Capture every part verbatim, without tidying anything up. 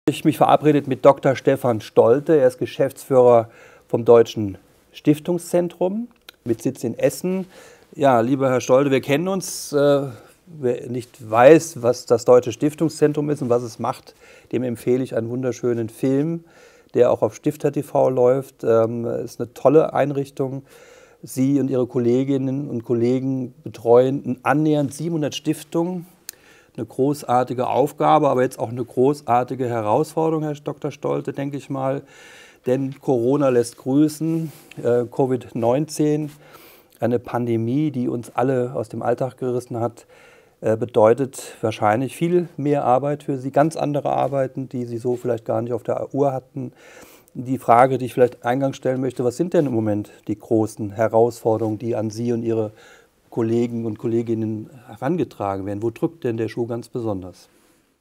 Ich mich verabredet mit Doktor Stefan Stolte. Er ist Geschäftsführer vom Deutschen Stiftungszentrum mit Sitz in Essen. Ja, lieber Herr Stolte, wir kennen uns. Äh, wer nicht weiß, was das Deutsche Stiftungszentrum ist und was es macht, dem empfehle ich einen wunderschönen Film, der auch auf Stifter T V läuft. Ähm, ist eine tolle Einrichtung. Sie und Ihre Kolleginnen und Kollegen betreuen annähernd siebenhundert Stiftungen. Eine großartige Aufgabe, aber jetzt auch eine großartige Herausforderung, Herr Doktor Stolte, denke ich mal. Denn Corona lässt grüßen, äh, Covid neunzehn, eine Pandemie, die uns alle aus dem Alltag gerissen hat, äh, bedeutet wahrscheinlich viel mehr Arbeit für Sie, ganz andere Arbeiten, die Sie so vielleicht gar nicht auf der Uhr hatten. Die Frage, die ich vielleicht eingangs stellen möchte, was sind denn im Moment die großen Herausforderungen, die an Sie und Ihre Kollegen und Kolleginnen herangetragen werden? Wo drückt denn der Schuh ganz besonders?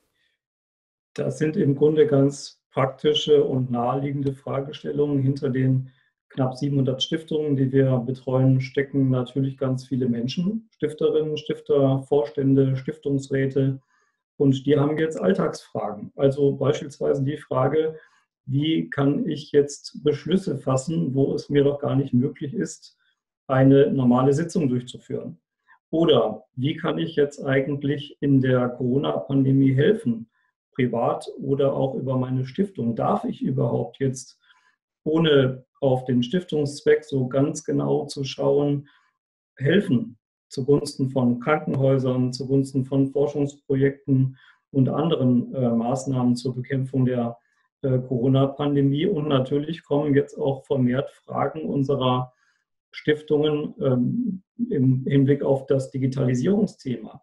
Das sind im Grunde ganz praktische und naheliegende Fragestellungen. Hinter den knapp siebenhundert Stiftungen, die wir betreuen, stecken natürlich ganz viele Menschen, Stifterinnen, Stifter, Vorstände, Stiftungsräte. Und die haben jetzt Alltagsfragen. Also beispielsweise die Frage, wie kann ich jetzt Beschlüsse fassen, wo es mir doch gar nicht möglich ist, eine normale Sitzung durchzuführen? Oder wie kann ich jetzt eigentlich in der Corona-Pandemie helfen, privat oder auch über meine Stiftung? Darf ich überhaupt jetzt, ohne auf den Stiftungszweck so ganz genau zu schauen, helfen zugunsten von Krankenhäusern, zugunsten von Forschungsprojekten und anderen äh, Maßnahmen zur Bekämpfung der äh, Corona-Pandemie? Und natürlich kommen jetzt auch vermehrt Fragen unserer Stiftungen ähm, im Hinblick auf das Digitalisierungsthema.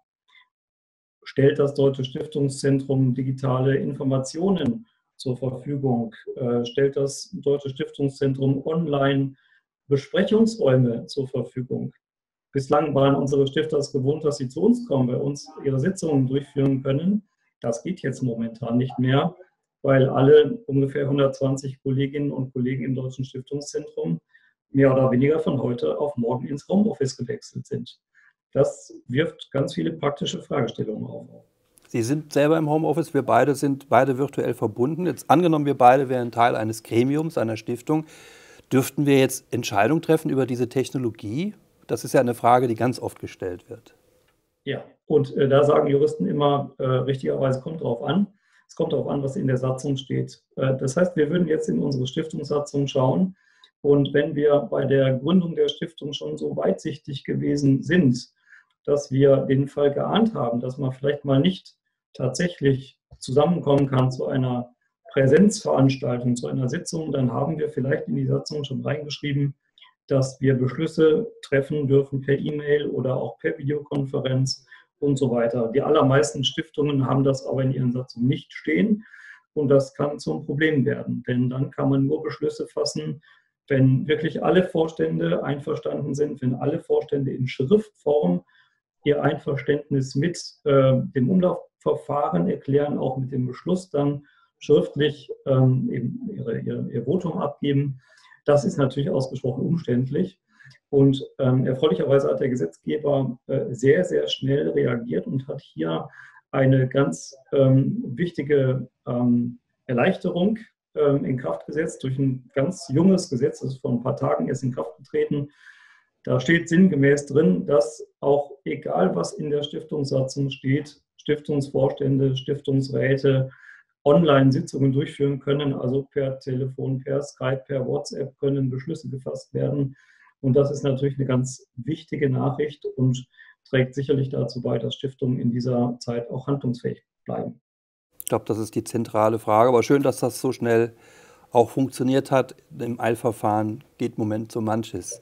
Stellt das Deutsche Stiftungszentrum digitale Informationen zur Verfügung? Äh, stellt das Deutsche Stiftungszentrum online Besprechungsräume zur Verfügung? Bislang waren unsere Stifter es gewohnt, dass sie zu uns kommen, bei uns ihre Sitzungen durchführen können. Das geht jetzt momentan nicht mehr, weil alle ungefähr hundertzwanzig Kolleginnen und Kollegen im Deutschen Stiftungszentrum mehr oder weniger von heute auf morgen ins Homeoffice gewechselt sind. Das wirft ganz viele praktische Fragestellungen auf. Sie sind selber im Homeoffice, wir beide sind beide virtuell verbunden. Jetzt angenommen, wir beide wären Teil eines Gremiums, einer Stiftung. Dürften wir jetzt Entscheidungen treffen über diese Technologie? Das ist ja eine Frage, die ganz oft gestellt wird. Ja, und äh, da sagen Juristen immer, äh, richtigerweise kommt drauf an. Es kommt darauf an, was in der Satzung steht. Äh, das heißt, wir würden jetzt in unsere Stiftungssatzung schauen. Und wenn wir bei der Gründung der Stiftung schon so weitsichtig gewesen sind, dass wir den Fall geahnt haben, dass man vielleicht mal nicht tatsächlich zusammenkommen kann zu einer Präsenzveranstaltung, zu einer Sitzung, dann haben wir vielleicht in die Satzung schon reingeschrieben, dass wir Beschlüsse treffen dürfen per E-Mail oder auch per Videokonferenz und so weiter. Die allermeisten Stiftungen haben das aber in ihren Satzungen nicht stehen und das kann zum Problem werden, denn dann kann man nur Beschlüsse fassen, wenn wirklich alle Vorstände einverstanden sind, wenn alle Vorstände in Schriftform ihr Einverständnis mit äh, dem Umlaufverfahren erklären, auch mit dem Beschluss dann schriftlich ähm, eben ihre, ihre, ihr Votum abgeben. Das ist natürlich ausgesprochen umständlich. Und ähm, erfreulicherweise hat der Gesetzgeber äh, sehr, sehr schnell reagiert und hat hier eine ganz ähm, wichtige ähm, Erleichterung ähm, in Kraft gesetzt durch ein ganz junges Gesetz, das ist vor ein paar Tagen erst in Kraft getreten. Da steht sinngemäß drin, dass auch egal, was in der Stiftungssatzung steht, Stiftungsvorstände, Stiftungsräte Online-Sitzungen durchführen können, also per Telefon, per Skype, per WhatsApp können Beschlüsse gefasst werden. Und das ist natürlich eine ganz wichtige Nachricht und trägt sicherlich dazu bei, dass Stiftungen in dieser Zeit auch handlungsfähig bleiben. Ich glaube, das ist die zentrale Frage. Aber schön, dass das so schnell auch funktioniert hat. Im Eilverfahren geht im Moment so manches.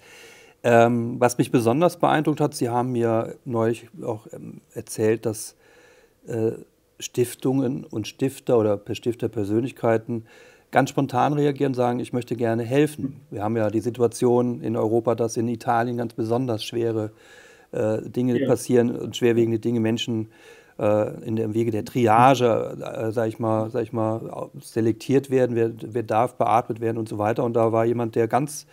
Ähm, was mich besonders beeindruckt hat, Sie haben mir neulich auch ähm, erzählt, dass äh, Stiftungen und Stifter oder Stifterpersönlichkeiten ganz spontan reagieren und sagen, ich möchte gerne helfen. Wir haben ja die Situation in Europa, dass in Italien ganz besonders schwere äh, Dinge Ja. passieren und schwerwiegende Dinge, Menschen äh, in dem Wege der Triage, äh, sag ich mal, sag ich mal, selektiert werden, wer, wer darf beatmet werden und so weiter. Und da war jemand, der ganz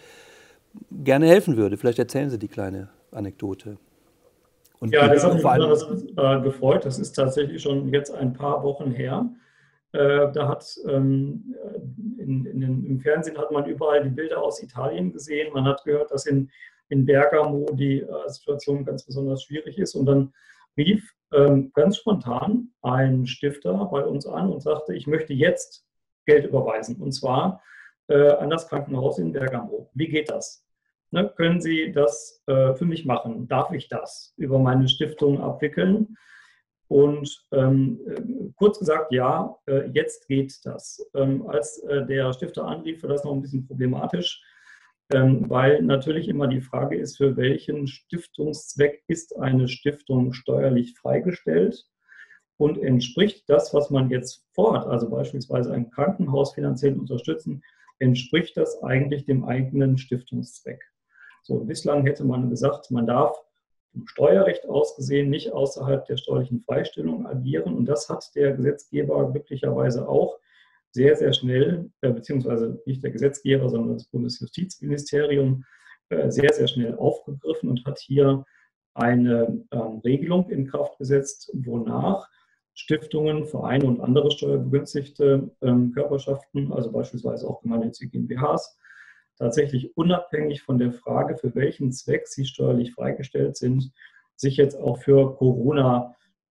gerne helfen würde. Vielleicht erzählen Sie die kleine Anekdote. Und Ja, die, das hat mich vor allem, besonders äh, gefreut. Das ist tatsächlich schon jetzt ein paar Wochen her. Äh, da hat ähm, in, in den, im Fernsehen hat man überall die Bilder aus Italien gesehen. Man hat gehört, dass in, in Bergamo die äh, Situation ganz besonders schwierig ist. Und dann rief ähm, ganz spontan ein Stifter bei uns an und sagte, ich möchte jetzt Geld überweisen. Und zwar äh, an das Krankenhaus in Bergamo. Wie geht das? Ne, können Sie das äh, für mich machen? Darf ich das über meine Stiftung abwickeln? Und ähm, kurz gesagt, ja, äh, jetzt geht das. Ähm, als äh, der Stifter anrief, war das noch ein bisschen problematisch, ähm, weil natürlich immer die Frage ist, für welchen Stiftungszweck ist eine Stiftung steuerlich freigestellt und entspricht das, was man jetzt vorhat, also beispielsweise ein Krankenhaus finanziell unterstützen, entspricht das eigentlich dem eigenen Stiftungszweck? So, bislang hätte man gesagt, man darf vom Steuerrecht aus gesehen nicht außerhalb der steuerlichen Freistellung agieren. Und das hat der Gesetzgeber glücklicherweise auch sehr, sehr schnell, äh, beziehungsweise nicht der Gesetzgeber, sondern das Bundesjustizministerium, äh, sehr, sehr schnell aufgegriffen und hat hier eine ähm, Regelung in Kraft gesetzt, wonach Stiftungen, Vereine und andere steuerbegünstigte ähm, Körperschaften, also beispielsweise auch gemeinnützige GmbHs, tatsächlich unabhängig von der Frage, für welchen Zweck sie steuerlich freigestellt sind, sich jetzt auch für Corona-Opfer,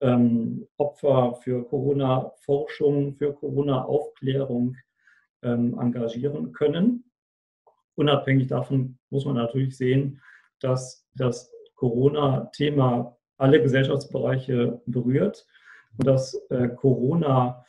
ähm, für Corona-Forschung, für Corona-Aufklärung ähm, engagieren können. Unabhängig davon muss man natürlich sehen, dass das Corona-Thema alle Gesellschaftsbereiche berührt und dass äh, Corona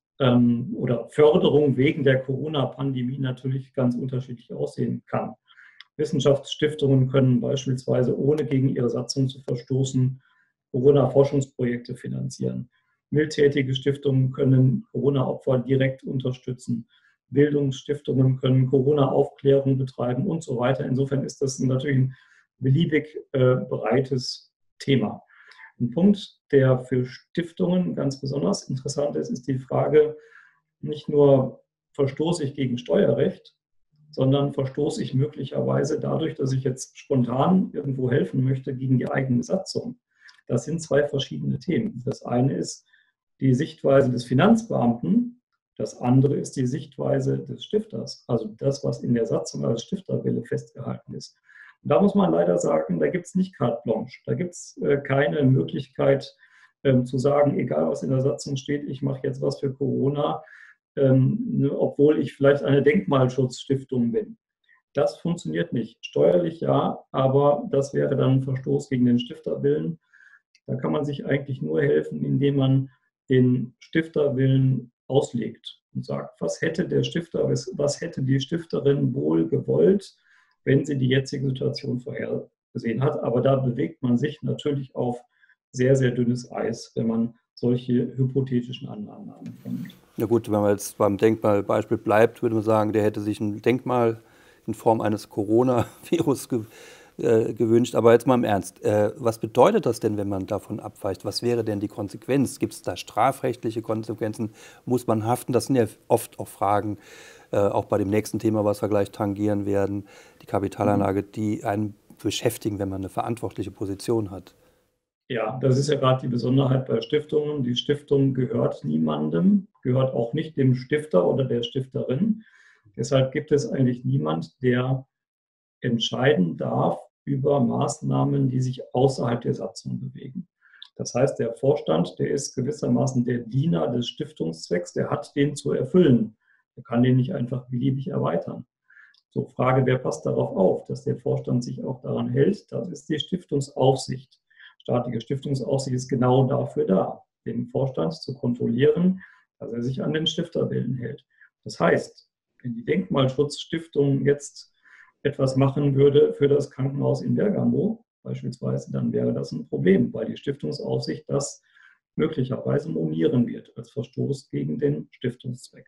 ähm, oder Förderung wegen der Corona-Pandemie natürlich ganz unterschiedlich aussehen kann. Wissenschaftsstiftungen können beispielsweise, ohne gegen ihre Satzung zu verstoßen, Corona-Forschungsprojekte finanzieren. Mildtätige Stiftungen können Corona-Opfer direkt unterstützen. Bildungsstiftungen können Corona-Aufklärung betreiben und so weiter. Insofern ist das natürlich ein beliebig äh, breites Thema. Ein Punkt, der für Stiftungen ganz besonders interessant ist, ist die Frage, nicht nur verstoße ich gegen Steuerrecht, sondern verstoße ich möglicherweise dadurch, dass ich jetzt spontan irgendwo helfen möchte, gegen die eigene Satzung. Das sind zwei verschiedene Themen. Das eine ist die Sichtweise des Finanzbeamten, das andere ist die Sichtweise des Stifters, also das, was in der Satzung als Stifterwille festgehalten ist. Und da muss man leider sagen, da gibt es nicht carte blanche, da gibt es äh, keine Möglichkeit ähm, zu sagen, egal was in der Satzung steht, ich mache jetzt was für Corona, ähm, ne, obwohl ich vielleicht eine Denkmalschutzstiftung bin. Das funktioniert nicht. Steuerlich ja, aber das wäre dann ein Verstoß gegen den Stifterwillen. Da kann man sich eigentlich nur helfen, indem man den Stifterwillen auslegt und sagt, was hätte der Stifter, was hätte die Stifterin wohl gewollt, wenn sie die jetzige Situation vorhergesehen hat. Aber da bewegt man sich natürlich auf sehr, sehr dünnes Eis, wenn man solche hypothetischen Annahmen anfängt. Ja gut, wenn man jetzt beim Denkmalbeispiel bleibt, würde man sagen, der hätte sich ein Denkmal in Form eines Coronavirus ge äh, gewünscht. Aber jetzt mal im Ernst, äh, was bedeutet das denn, wenn man davon abweicht? Was wäre denn die Konsequenz? Gibt es da strafrechtliche Konsequenzen? Muss man haften? Das sind ja oft auch Fragen, äh, auch bei dem nächsten Thema, was wir gleich tangieren werden, die Kapitalanlage, die einen beschäftigen, wenn man eine verantwortliche Position hat. Ja, das ist ja gerade die Besonderheit bei Stiftungen. Die Stiftung gehört niemandem, gehört auch nicht dem Stifter oder der Stifterin. Deshalb gibt es eigentlich niemand, der entscheiden darf über Maßnahmen, die sich außerhalb der Satzung bewegen. Das heißt, der Vorstand, der ist gewissermaßen der Diener des Stiftungszwecks, der hat den zu erfüllen. Der kann den nicht einfach beliebig erweitern. So, Frage, wer passt darauf auf, dass der Vorstand sich auch daran hält? Das ist die Stiftungsaufsicht. Staatliche Stiftungsaufsicht ist genau dafür da, den Vorstand zu kontrollieren, dass er sich an den Stifterwillen hält. Das heißt, wenn die Denkmalschutzstiftung jetzt etwas machen würde für das Krankenhaus in Bergamo beispielsweise, dann wäre das ein Problem, weil die Stiftungsaufsicht das möglicherweise monieren wird als Verstoß gegen den Stiftungszweck.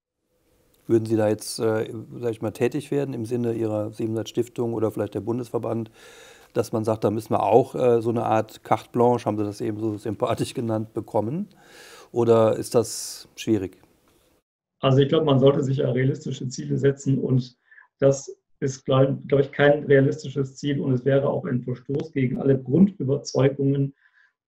Würden Sie da jetzt, äh, sag ich mal, tätig werden im Sinne Ihrer Siebenseits Stiftung oder vielleicht der Bundesverband, dass man sagt, da müssen wir auch äh, so eine Art carte blanche, haben Sie das eben so sympathisch genannt, bekommen? Oder ist das schwierig? Also ich glaube, man sollte sich ja realistische Ziele setzen und das ist, glaube glaub ich, kein realistisches Ziel und es wäre auch ein Verstoß gegen alle Grundüberzeugungen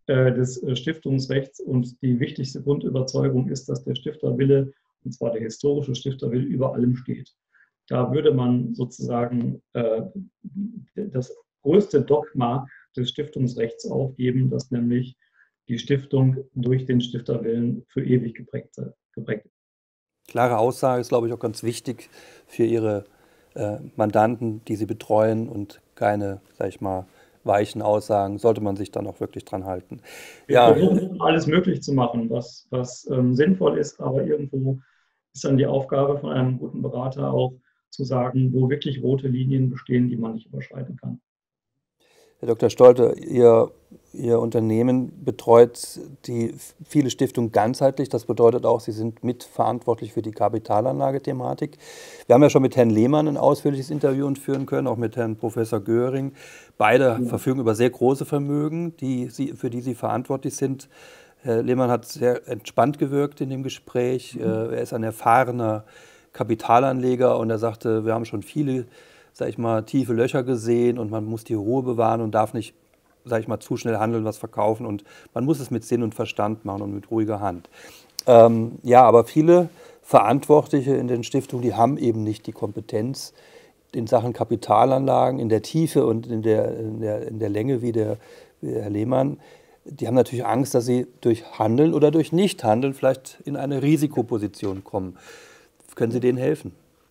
äh, des äh, Stiftungsrechts und die wichtigste Grundüberzeugung ist, dass der Stifterwille, und zwar der historische Stifterwille, über allem steht. Da würde man sozusagen äh, das größte Dogma des Stiftungsrechts aufgeben, dass nämlich die Stiftung durch den Stifterwillen für ewig geprägt, geprägt ist. Klare Aussage ist, glaube ich, auch ganz wichtig für Ihre äh, Mandanten, die Sie betreuen, und keine, sag ich mal, weichen Aussagen, sollte man sich dann auch wirklich dran halten. Wir Ja, versuchen alles möglich zu machen, was, was ähm, sinnvoll ist, aber irgendwo ist dann die Aufgabe von einem guten Berater auch zu sagen, wo wirklich rote Linien bestehen, die man nicht überschreiten kann. Herr Doktor Stolte, Ihr, Ihr Unternehmen betreut die viele Stiftungen ganzheitlich. Das bedeutet auch, Sie sind mitverantwortlich für die Kapitalanlagethematik. Wir haben ja schon mit Herrn Lehmann ein ausführliches Interview führen können, auch mit Herrn Professor Göring. Beide ja. verfügen über sehr große Vermögen, die Sie, für die Sie verantwortlich sind. Herr Lehmann hat sehr entspannt gewirkt in dem Gespräch. Mhm. Er ist ein erfahrener Kapitalanleger und er sagte, wir haben schon viele, sag ich mal, tiefe Löcher gesehen und man muss die Ruhe bewahren und darf nicht, sag ich mal, zu schnell handeln, was verkaufen, und man muss es mit Sinn und Verstand machen und mit ruhiger Hand. Ähm, ja, aber viele Verantwortliche in den Stiftungen, die haben eben nicht die Kompetenz in Sachen Kapitalanlagen, in der Tiefe und in der, in der, in der Länge wie der, wie der Herr Lehmann. Die haben natürlich Angst, dass sie durch Handeln oder durch Nichthandeln vielleicht in eine Risikoposition kommen. Können Sie denen helfen?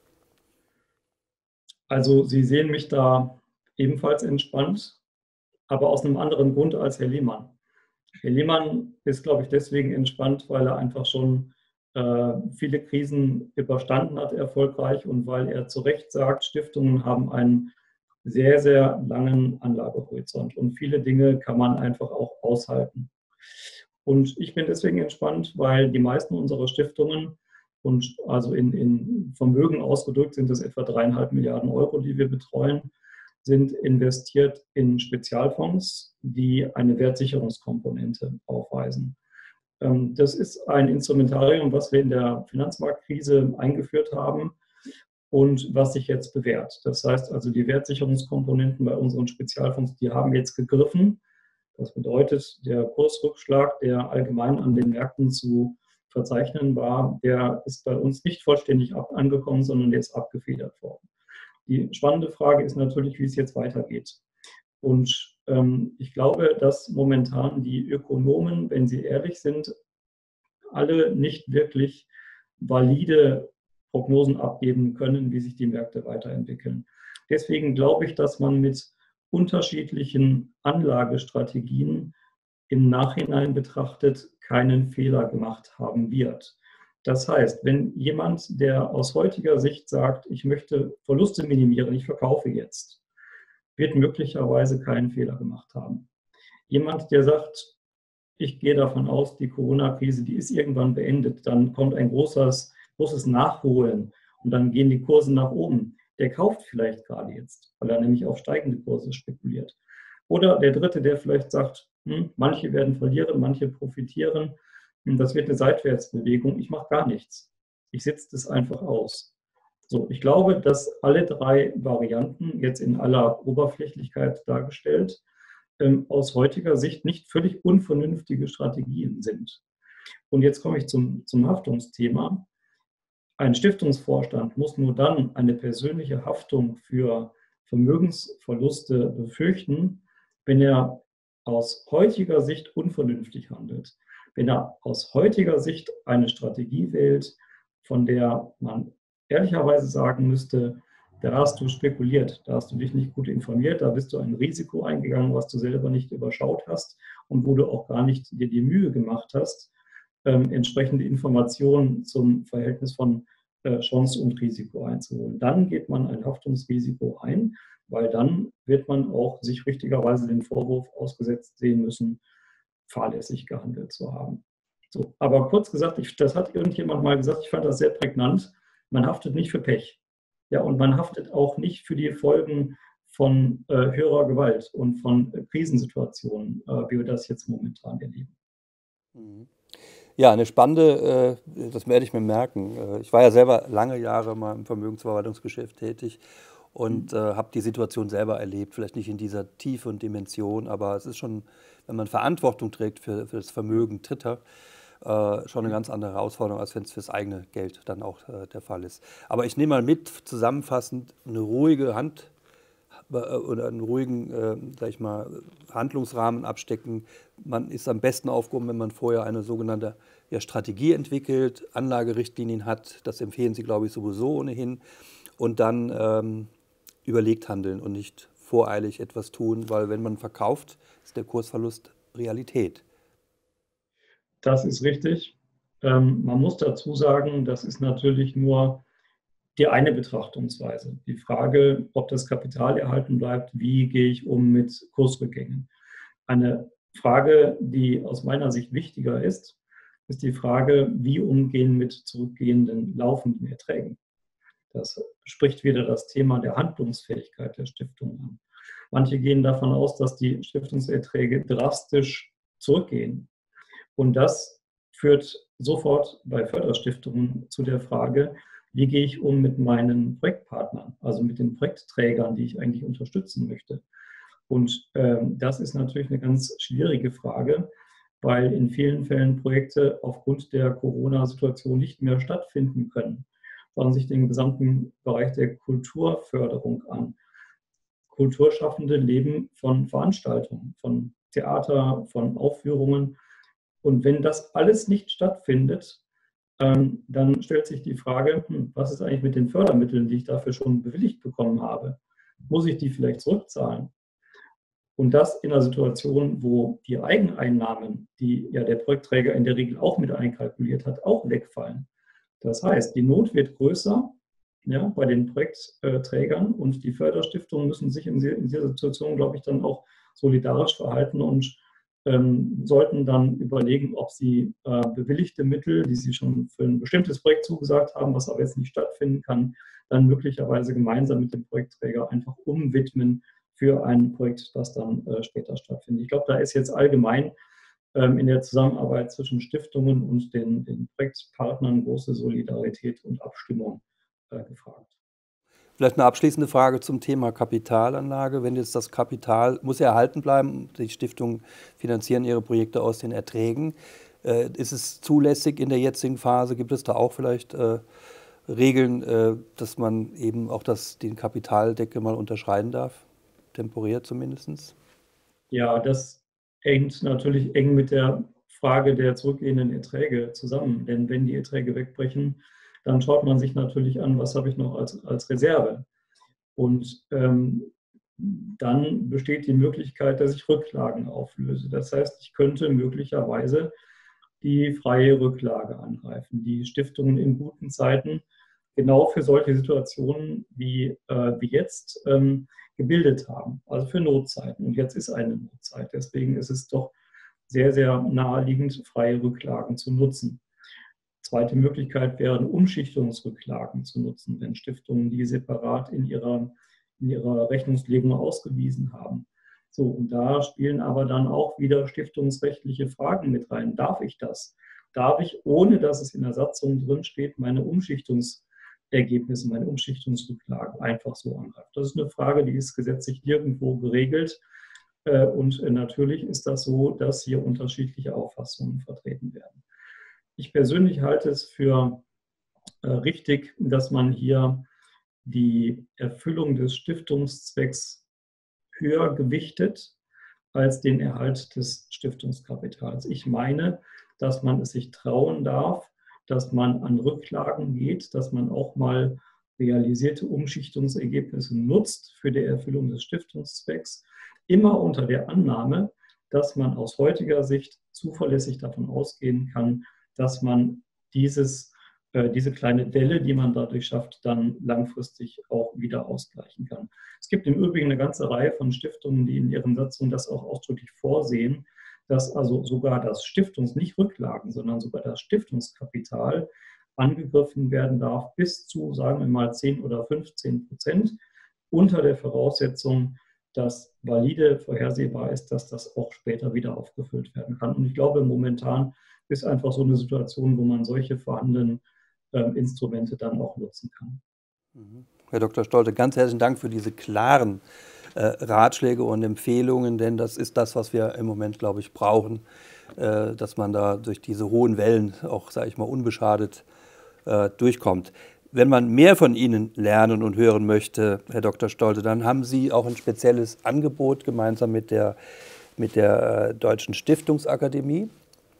Also Sie sehen mich da ebenfalls entspannt, aber aus einem anderen Grund als Herr Lehmann. Herr Lehmann ist, glaube ich, deswegen entspannt, weil er einfach schon äh, viele Krisen überstanden hat, erfolgreich, und weil er zu Recht sagt, Stiftungen haben einen sehr, sehr langen Anlagehorizont und viele Dinge kann man einfach auch aushalten. Und ich bin deswegen entspannt, weil die meisten unserer Stiftungen, und also in, in Vermögen ausgedrückt sind es etwa dreieinhalb Milliarden Euro, die wir betreuen, sind investiert in Spezialfonds, die eine Wertsicherungskomponente aufweisen. Das ist ein Instrumentarium, was wir in der Finanzmarktkrise eingeführt haben und was sich jetzt bewährt. Das heißt also, die Wertsicherungskomponenten bei unseren Spezialfonds, die haben jetzt gegriffen. Das bedeutet, der Kursrückschlag, der allgemein an den Märkten zu verzeichnen war, der ist bei uns nicht vollständig angekommen, sondern der ist abgefedert worden. Die spannende Frage ist natürlich, wie es jetzt weitergeht. Und ähm, ich glaube, dass momentan die Ökonomen, wenn sie ehrlich sind, alle nicht wirklich valide Prognosen abgeben können, wie sich die Märkte weiterentwickeln. Deswegen glaube ich, dass man mit unterschiedlichen Anlagestrategien im Nachhinein betrachtet keinen Fehler gemacht haben wird. Das heißt, wenn jemand, der aus heutiger Sicht sagt, ich möchte Verluste minimieren, ich verkaufe jetzt, wird möglicherweise keinen Fehler gemacht haben. Jemand, der sagt, ich gehe davon aus, die Corona-Krise, die ist irgendwann beendet, dann kommt ein großes, großes Nachholen und dann gehen die Kurse nach oben. Der kauft vielleicht gerade jetzt, weil er nämlich auf steigende Kurse spekuliert. Oder der Dritte, der vielleicht sagt, hm, manche werden verlieren, manche profitieren. Das wird eine Seitwärtsbewegung. Ich mache gar nichts. Ich sitze das einfach aus. So, ich glaube, dass alle drei Varianten jetzt in aller Oberflächlichkeit dargestellt ähm, aus heutiger Sicht nicht völlig unvernünftige Strategien sind. Und jetzt komme ich zum, zum Haftungsthema. Ein Stiftungsvorstand muss nur dann eine persönliche Haftung für Vermögensverluste befürchten, wenn er aus heutiger Sicht unvernünftig handelt. Wenn er aus heutiger Sicht eine Strategie wählt, von der man ehrlicherweise sagen müsste, da hast du spekuliert, da hast du dich nicht gut informiert, da bist du ein Risiko eingegangen, was du selber nicht überschaut hast und wo du auch gar nicht dir die Mühe gemacht hast, ähm, entsprechende Informationen zum Verhältnis von äh, Chance und Risiko einzuholen. Dann geht man ein Haftungsrisiko ein, weil dann wird man auch sich richtigerweise den Vorwurf ausgesetzt sehen müssen, fahrlässig gehandelt zu haben. So, aber kurz gesagt, ich, das hat irgendjemand mal gesagt, ich fand das sehr prägnant, man haftet nicht für Pech. Ja, und man haftet auch nicht für die Folgen von äh, höherer Gewalt und von äh, Krisensituationen, äh, wie wir das jetzt momentan erleben. Ja, eine spannende, äh, das werde ich mir merken. Äh, ich war ja selber lange Jahre mal im Vermögensverwaltungsgeschäft tätig und äh, habe die Situation selber erlebt. Vielleicht nicht in dieser Tiefe und Dimension, aber es ist schon, wenn man Verantwortung trägt für, für das Vermögen Dritter, äh, schon eine ganz andere Herausforderung, als wenn es fürs eigene Geld dann auch äh, der Fall ist. Aber ich nehme mal mit, zusammenfassend, eine ruhige Hand äh, oder einen ruhigen, äh, sag ich mal, Handlungsrahmen abstecken. Man ist am besten aufgehoben, wenn man vorher eine sogenannte ja, Strategie entwickelt, Anlagerichtlinien hat. Das empfehlen Sie, glaube ich, sowieso ohnehin. Und dann ähm, überlegt handeln und nicht voreilig etwas tun, weil wenn man verkauft, ist der Kursverlust Realität. Das ist richtig. Ähm, man muss dazu sagen, das ist natürlich nur die eine Betrachtungsweise. Die Frage, ob das Kapital erhalten bleibt, wie gehe ich um mit Kursrückgängen. Eine Frage, die aus meiner Sicht wichtiger ist, ist die Frage, wie umgehen mit zurückgehenden laufenden Erträgen. Das spricht wieder das Thema der Handlungsfähigkeit der Stiftung an. Manche gehen davon aus, dass die Stiftungserträge drastisch zurückgehen. Und das führt sofort bei Förderstiftungen zu der Frage, wie gehe ich um mit meinen Projektpartnern, also mit den Projektträgern, die ich eigentlich unterstützen möchte. Und ähm, das ist natürlich eine ganz schwierige Frage, weil in vielen Fällen Projekte aufgrund der Corona-Situation nicht mehr stattfinden können. Schauen Sie sich den gesamten Bereich der Kulturförderung an. Kulturschaffende leben von Veranstaltungen, von Theater, von Aufführungen. Und wenn das alles nicht stattfindet, ähm, dann stellt sich die Frage, hm, was ist eigentlich mit den Fördermitteln, die ich dafür schon bewilligt bekommen habe? Muss ich die vielleicht zurückzahlen? Und das in einer Situation, wo die Eigeneinnahmen, die ja der Projektträger in der Regel auch mit einkalkuliert hat, auch wegfallen. Das heißt, die Not wird größer, ja, bei den Projektträgern, und die Förderstiftungen müssen sich in dieser Situation, glaube ich, dann auch solidarisch verhalten und ähm, sollten dann überlegen, ob sie äh, bewilligte Mittel, die sie schon für ein bestimmtes Projekt zugesagt haben, was aber jetzt nicht stattfinden kann, dann möglicherweise gemeinsam mit dem Projektträger einfach umwidmen für ein Projekt, das dann äh, später stattfindet. Ich glaube, da ist jetzt allgemein ähm, in der Zusammenarbeit zwischen Stiftungen und den, den Projektpartnern große Solidarität und Abstimmung äh, gefragt. Vielleicht eine abschließende Frage zum Thema Kapitalanlage. Wenn jetzt das Kapital muss ja erhalten bleiben, die Stiftungen finanzieren ihre Projekte aus den Erträgen. Äh, ist es zulässig in der jetzigen Phase? Gibt es da auch vielleicht äh, Regeln, äh, dass man eben auch das, den Kapitaldeckel mal unterschreiten darf? Temporär zumindest? Ja, das hängt natürlich eng mit der Frage der zurückgehenden Erträge zusammen. Denn wenn die Erträge wegbrechen, dann schaut man sich natürlich an, was habe ich noch als, als Reserve. Und ähm, dann besteht die Möglichkeit, dass ich Rücklagen auflöse. Das heißt, ich könnte möglicherweise die freie Rücklage angreifen. Die Stiftungen in guten Zeiten genau für solche Situationen wie, äh, wie jetzt ähm, gebildet haben, also für Notzeiten. Und jetzt ist eine Notzeit. Deswegen ist es doch sehr, sehr naheliegend, freie Rücklagen zu nutzen. Zweite Möglichkeit wären Umschichtungsrücklagen zu nutzen, wenn Stiftungen die separat in ihrer, in ihrer Rechnungslegung ausgewiesen haben. So, und da spielen aber dann auch wieder stiftungsrechtliche Fragen mit rein. Darf ich das? Darf ich, ohne dass es in der Satzung drinsteht, meine Umschichtungsergebnisse, meine Umschichtungsrücklagen einfach so angreifen? Das ist eine Frage, die ist gesetzlich nirgendwo geregelt. Und natürlich ist das so, dass hier unterschiedliche Auffassungen vertreten werden. Ich persönlich halte es für äh, richtig, dass man hier die Erfüllung des Stiftungszwecks höher gewichtet als den Erhalt des Stiftungskapitals. Ich meine, dass man es sich trauen darf, dass man an Rücklagen geht, dass man auch mal realisierte Umschichtungsergebnisse nutzt für die Erfüllung des Stiftungszwecks, immer unter der Annahme, dass man aus heutiger Sicht zuverlässig davon ausgehen kann, dass man dieses, äh, diese kleine Delle, die man dadurch schafft, dann langfristig auch wieder ausgleichen kann. Es gibt im Übrigen eine ganze Reihe von Stiftungen, die in ihren Satzungen das auch ausdrücklich vorsehen, dass also sogar das Stiftungs-, nicht Rücklagen, sondern sogar das Stiftungskapital angegriffen werden darf bis zu, sagen wir mal, zehn oder fünfzehn Prozent, unter der Voraussetzung, dass valide vorhersehbar ist, dass das auch später wieder aufgefüllt werden kann. Und ich glaube, momentan ist einfach so eine Situation, wo man solche vorhandenen äh, Instrumente dann auch nutzen kann. Herr Doktor Stolte, ganz herzlichen Dank für diese klaren äh, Ratschläge und Empfehlungen, denn das ist das, was wir im Moment, glaube ich, brauchen, äh, dass man da durch diese hohen Wellen auch, sage ich mal, unbeschadet äh, durchkommt. Wenn man mehr von Ihnen lernen und hören möchte, Herr Doktor Stolte, dann haben Sie auch ein spezielles Angebot gemeinsam mit der, mit der äh, Deutschen Stiftungsakademie.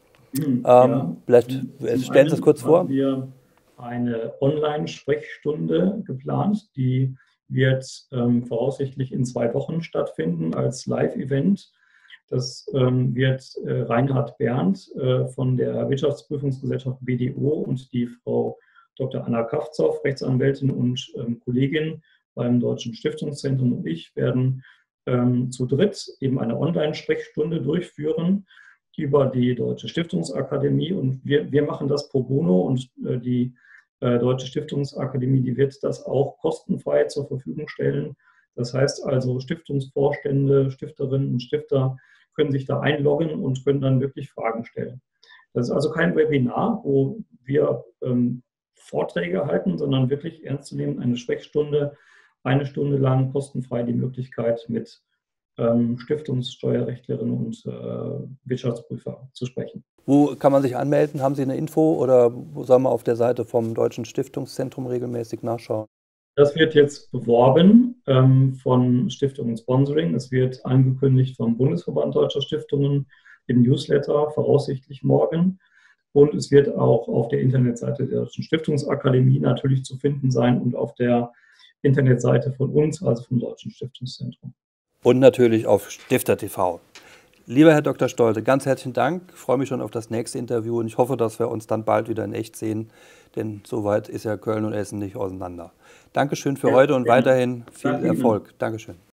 Ja, ähm, vielleicht stellen Sie es kurz vor. Wir eine Online-Sprechstunde geplant, die wird ähm, voraussichtlich in zwei Wochen stattfinden als Live-Event. Das ähm, wird äh, Reinhard Berndt äh, von der Wirtschaftsprüfungsgesellschaft B D O und die Frau Doktor Anna Kafzow, Rechtsanwältin und ähm, Kollegin beim Deutschen Stiftungszentrum, und ich werden ähm, zu dritt eben eine Online-Sprechstunde durchführen über die Deutsche Stiftungsakademie, und wir, wir machen das pro bono, und äh, die äh, Deutsche Stiftungsakademie, die wird das auch kostenfrei zur Verfügung stellen. Das heißt also, Stiftungsvorstände, Stifterinnen und Stifter können sich da einloggen und können dann wirklich Fragen stellen. Das ist also kein Webinar, wo wir ähm, Vorträge halten, sondern wirklich ernst zu nehmen eine Sprechstunde, eine Stunde lang kostenfrei die Möglichkeit, mit ähm, Stiftungssteuerrechtlerinnen und äh, Wirtschaftsprüfer zu sprechen. Wo kann man sich anmelden? Haben Sie eine Info oder wo soll man auf der Seite vom Deutschen Stiftungszentrum regelmäßig nachschauen? Das wird jetzt beworben ähm, von Stiftung und Sponsoring. Es wird angekündigt vom Bundesverband Deutscher Stiftungen im Newsletter, voraussichtlich morgen. Und es wird auch auf der Internetseite der Deutschen Stiftungsakademie natürlich zu finden sein und auf der Internetseite von uns, also vom Deutschen Stiftungszentrum. Und natürlich auf Stifter Punkt T V. Lieber Herr Doktor Stolte, ganz herzlichen Dank. Ich freue mich schon auf das nächste Interview und ich hoffe, dass wir uns dann bald wieder in echt sehen, denn so weit ist ja Köln und Essen nicht auseinander. Dankeschön für ja, heute und gerne. Weiterhin viel Danke Erfolg. Ihnen. Dankeschön.